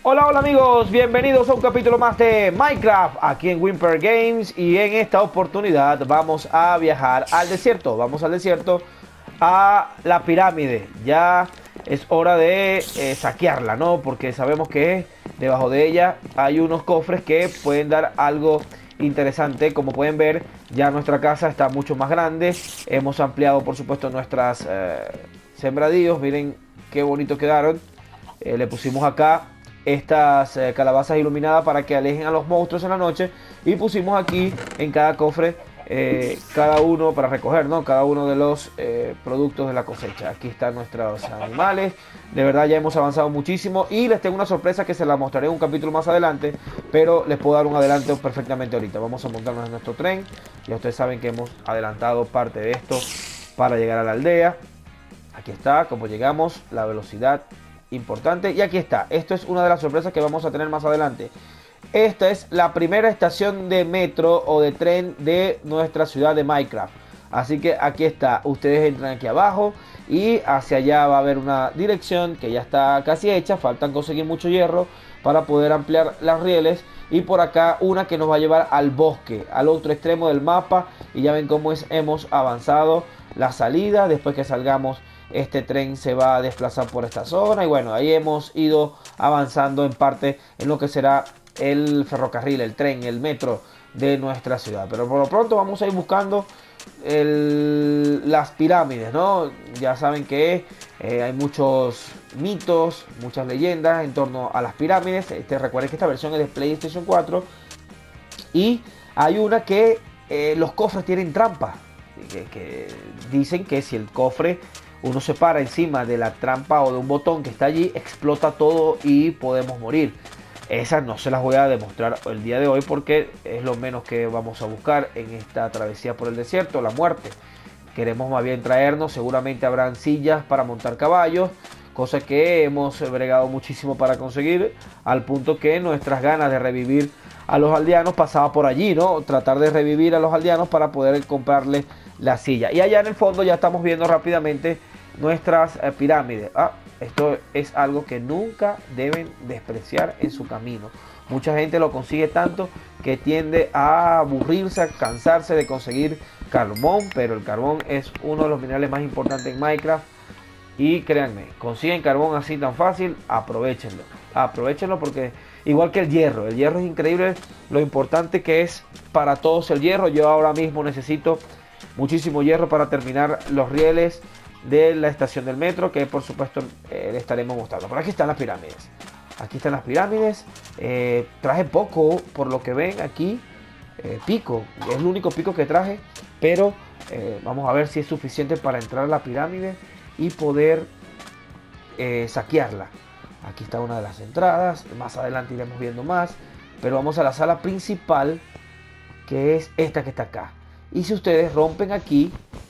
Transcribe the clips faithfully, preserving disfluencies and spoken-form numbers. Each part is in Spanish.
Hola, hola amigos, bienvenidos a un capítulo más de Minecraft aquí en Whimper Games. Y en esta oportunidad vamos a viajar al desierto. Vamos al desierto, a la pirámide. Ya es hora de eh, saquearla, ¿no? Porque sabemos que debajo de ella hay unos cofres que pueden dar algo interesante. Como pueden ver, ya nuestra casa está mucho más grande. Hemos ampliado, por supuesto, nuestras eh, sembradíos. Miren qué bonito quedaron. Eh, le pusimos acá estas eh, calabazas iluminadas para que alejen a los monstruos en la noche, y pusimos aquí en cada cofre eh, cada uno para recoger, ¿no? Cada uno de los eh, productos de la cosecha. Aquí están nuestros animales. De verdad ya hemos avanzado muchísimo y les tengo una sorpresa que se la mostraré en un capítulo más adelante, pero les puedo dar un adelanto perfectamente ahorita. Vamos a montarnos en nuestro tren. Ya ustedes saben que hemos adelantado parte de esto para llegar a la aldea. Aquí está como llegamos, la velocidad importante. Y aquí está, esto es una de las sorpresas que vamos a tener más adelante. Esta es la primera estación de metro o de tren de nuestra ciudad de Minecraft. Así que aquí está, ustedes entran aquí abajo y hacia allá va a haber una dirección que ya está casi hecha. Faltan conseguir mucho hierro para poder ampliar las rieles. Y por acá una que nos va a llevar al bosque, al otro extremo del mapa. Y ya ven cómo es, hemos avanzado la salida. Después que salgamos, este tren se va a desplazar por esta zona. Y bueno, ahí hemos ido avanzando en parte en lo que será el ferrocarril, el tren, el metro de nuestra ciudad. Pero por lo pronto vamos a ir buscando el, las pirámides, ¿no? Ya saben que eh, hay muchos mitos, muchas leyendas en torno a las pirámides. Este, recuerden que esta versión es de PlayStation cuatro. Y hay una que eh, los cofres tienen trampa. Que, que dicen que si el cofre uno se para encima de la trampa o de un botón que está allí, explota todo y podemos morir. Esas no se las voy a demostrar el día de hoy porque es lo menos que vamos a buscar en esta travesía por el desierto, la muerte. Queremos más bien traernos, seguramente habrán sillas para montar caballos, cosa que hemos bregado muchísimo para conseguir, al punto que nuestras ganas de revivir a los aldeanos pasaba por allí, ¿no? Tratar de revivir a los aldeanos para poder comprarles la silla. Y allá en el fondo ya estamos viendo rápidamente nuestras eh, pirámides. Ah, esto es algo que nunca deben despreciar en su camino. Mucha gente lo consigue tanto que tiende a aburrirse, a cansarse de conseguir carbón, pero el carbón es uno de los minerales más importantes en Minecraft. Y créanme, consiguen carbón así tan fácil, aprovechenlo. Aprovechenlo porque igual que el hierro, el hierro es increíble lo importante que es para todos el hierro. Yo ahora mismo necesito muchísimo hierro para terminar los rieles de la estación del metro, que por supuesto eh, le estaremos mostrando. Por aquí están las pirámides. Aquí están las pirámides. Eh, traje poco, por lo que ven aquí. Eh, pico, es el único pico que traje. Pero eh, vamos a ver si es suficiente para entrar a la pirámide y poder eh, saquearla. Aquí está una de las entradas. Más adelante iremos viendo más. Pero vamos a la sala principal, que es esta que está acá. Y si ustedes rompen aquí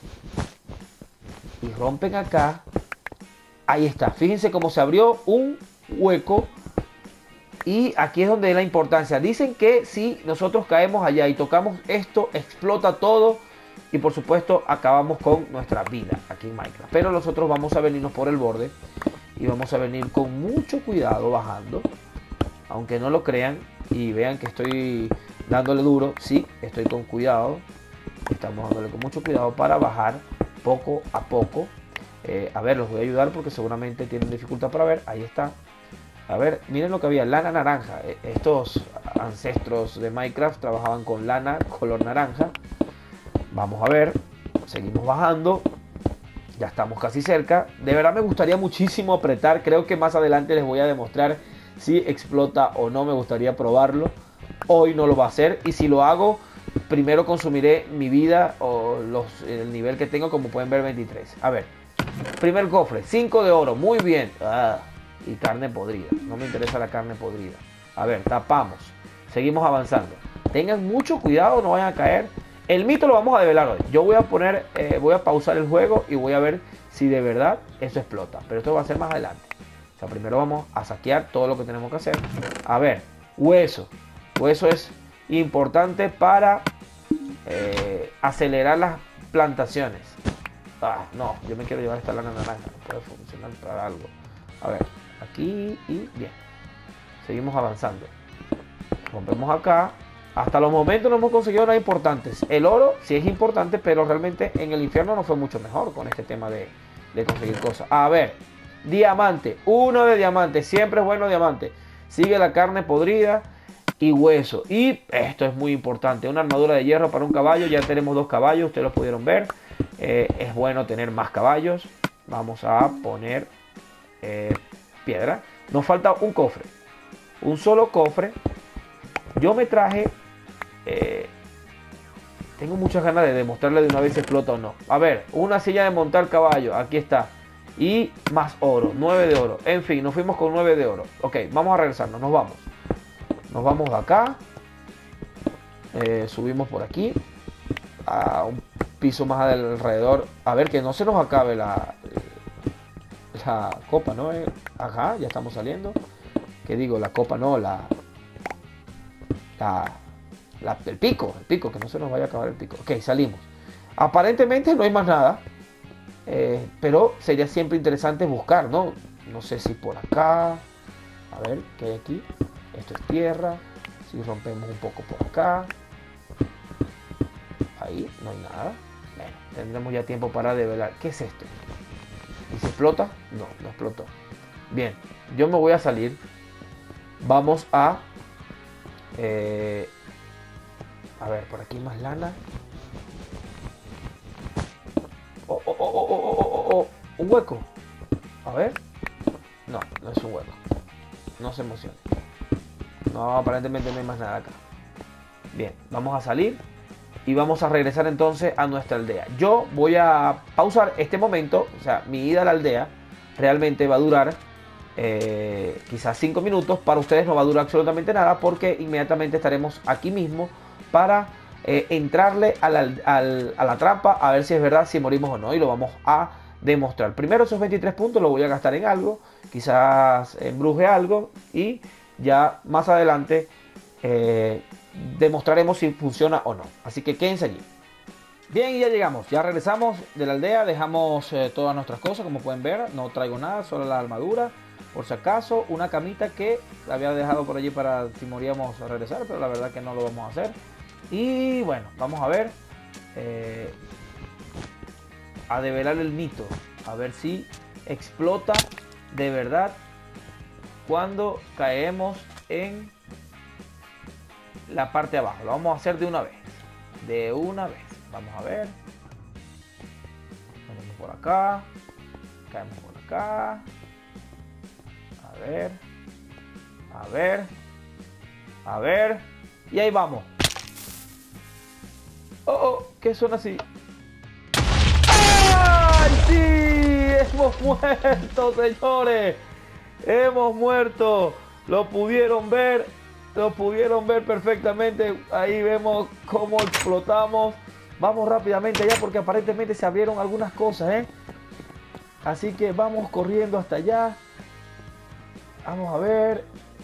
y rompen acá, ahí está, fíjense cómo se abrió un hueco. Y aquí es donde es la importancia. Dicen que si nosotros caemos allá y tocamos esto, explota todo y por supuesto acabamos con nuestra vida aquí en Minecraft. Pero nosotros vamos a venirnos por el borde y vamos a venir con mucho cuidado bajando, aunque no lo crean y vean que estoy dándole duro. Sí, estoy con cuidado, estamos dándole con mucho cuidado para bajar poco a poco. Eh, a ver, los voy a ayudar porque seguramente tienen dificultad para ver. Ahí está. A ver, miren lo que había, lana naranja. Estos ancestros de Minecraft trabajaban con lana color naranja. Vamos a ver, seguimos bajando. Ya estamos casi cerca. De verdad me gustaría muchísimo apretar. Creo que más adelante les voy a demostrar si explota o no. Me gustaría probarlo. Hoy no lo va a hacer. Y si lo hago, primero consumiré mi vida o los, el nivel que tengo, como pueden ver, veintitrés. A ver, primer cofre, cinco de oro, muy bien. Ah, y carne podrida, no me interesa la carne podrida. A ver, tapamos, seguimos avanzando. Tengan mucho cuidado, no vayan a caer. El mito lo vamos a develar hoy. Yo voy a poner, eh, voy a pausar el juego y voy a ver si de verdad eso explota. Pero esto va a ser más adelante. O sea, primero vamos a saquear todo lo que tenemos que hacer. A ver, hueso. Hueso es importante para eh, acelerar las plantaciones. Ah, no, yo me quiero llevar esta lana naranja. No puede funcionar para algo. A ver, aquí y bien. Seguimos avanzando. Rompemos acá. Hasta los momentos no hemos conseguido nada importante. El oro sí es importante, pero realmente en el infierno no fue mucho mejor con este tema de, de conseguir cosas. A ver, diamante. Uno de diamante. Siempre es bueno diamante. Sigue la carne podrida y hueso. Y esto es muy importante. Una armadura de hierro para un caballo. Ya tenemos dos caballos. Ustedes lo pudieron ver. Eh, es bueno tener más caballos. Vamos a poner eh, piedra. Nos falta un cofre. Un solo cofre. Yo me traje... Eh, tengo muchas ganas de demostrarle de una vez si explota o no. A ver, una silla de montar caballo. Aquí está. Y más oro. nueve de oro. En fin, nos fuimos con nueve de oro. Ok, vamos a regresarnos. Nos vamos. Nos vamos de acá. Eh, subimos por aquí. A un piso más alrededor. A ver, que no se nos acabe la, la copa, ¿no? Eh, ajá, ya estamos saliendo. ¿Qué digo? La copa no, la... La... La, el pico, el pico, que no se nos vaya a acabar el pico. Ok, salimos. Aparentemente no hay más nada. Eh, pero sería siempre interesante buscar, ¿no? No sé si por acá. A ver, ¿qué hay aquí? Esto es tierra. Si rompemos un poco por acá. Ahí, no hay nada. Bueno, tendremos ya tiempo para develar. ¿Qué es esto? ¿Y se explota? No, no explotó. Bien, yo me voy a salir. Vamos a... Eh, A ver, por aquí más lana. Oh, oh, oh, oh, oh, oh, oh, un hueco. A ver. No, no es un hueco. No se emocione. No, aparentemente no hay más nada acá. Bien, vamos a salir. Y vamos a regresar entonces a nuestra aldea. Yo voy a pausar este momento. O sea, mi ida a la aldea realmente va a durar eh, quizás cinco minutos. Para ustedes no va a durar absolutamente nada, porque inmediatamente estaremos aquí mismo para eh, entrarle a la, al, a la trampa, a ver si es verdad, si morimos o no, y lo vamos a demostrar. Primero esos veintitrés puntos los voy a gastar en algo, quizás embruje algo, y ya más adelante eh, demostraremos si funciona o no. Así que quédense allí. Bien, ya llegamos, ya regresamos de la aldea, dejamos eh, todas nuestras cosas, como pueden ver, no traigo nada, solo la armadura. Por si acaso, una camita que había dejado por allí para si moríamos a regresar, pero la verdad que no lo vamos a hacer. Y bueno, vamos a ver. Eh, a develar el mito. A ver si explota de verdad cuando caemos en la parte de abajo. Lo vamos a hacer de una vez. De una vez. Vamos a ver. Vamos por acá. Caemos por acá. A ver, a ver, a ver, y ahí vamos. Oh, oh, ¿qué suena así? ¡Ay, sí! ¡Hemos muerto, señores! ¡Hemos muerto! Lo pudieron ver, lo pudieron ver perfectamente. Ahí vemos cómo explotamos. Vamos rápidamente allá porque aparentemente se abrieron algunas cosas, ¿eh? Así que vamos corriendo hasta allá. Vamos a ver.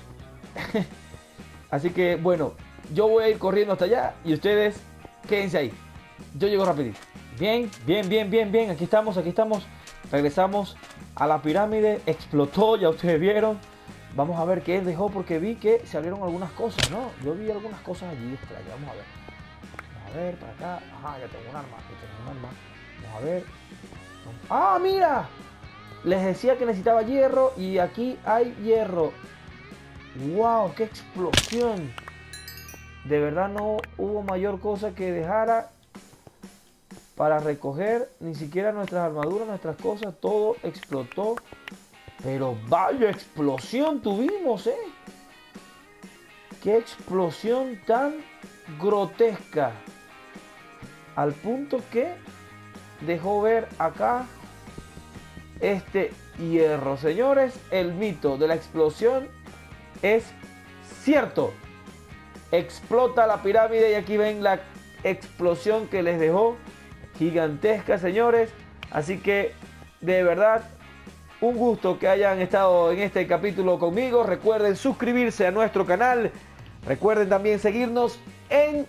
Así que bueno, yo voy a ir corriendo hasta allá y ustedes quédense ahí. Yo llego rapidito. Bien, bien, bien, bien, bien. Aquí estamos, aquí estamos. Regresamos a la pirámide. Explotó, ya ustedes vieron. Vamos a ver qué él dejó porque vi que se abrieron algunas cosas, ¿no? Yo vi algunas cosas allí extrañas. Vamos a ver. Vamos a ver, para acá. Ajá, ya tengo un arma. Ya tengo un arma. Vamos a ver. ¡Ah, mira! Les decía que necesitaba hierro y aquí hay hierro. ¡Wow! ¡Qué explosión! De verdad no hubo mayor cosa que dejara para recoger. Ni siquiera nuestras armaduras, nuestras cosas. Todo explotó. Pero vaya explosión tuvimos, ¿eh? ¡Qué explosión tan grotesca! Al punto que dejó ver acá este hierro. Señores, el mito de la explosión es cierto. Explota la pirámide y aquí ven la explosión que les dejó. Gigantesca, señores. Así que, de verdad, un gusto que hayan estado en este capítulo conmigo. Recuerden suscribirse a nuestro canal. Recuerden también seguirnos en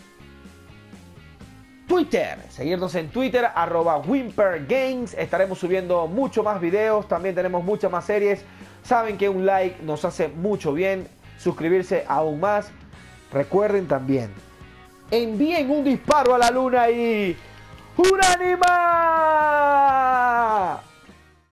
Twitter, seguirnos en Twitter, arroba Whimper Games. Estaremos subiendo mucho más videos, también tenemos muchas más series Saben que un like nos hace mucho bien, suscribirse aún más. Recuerden también, envíen un disparo a la luna y ¡un animal!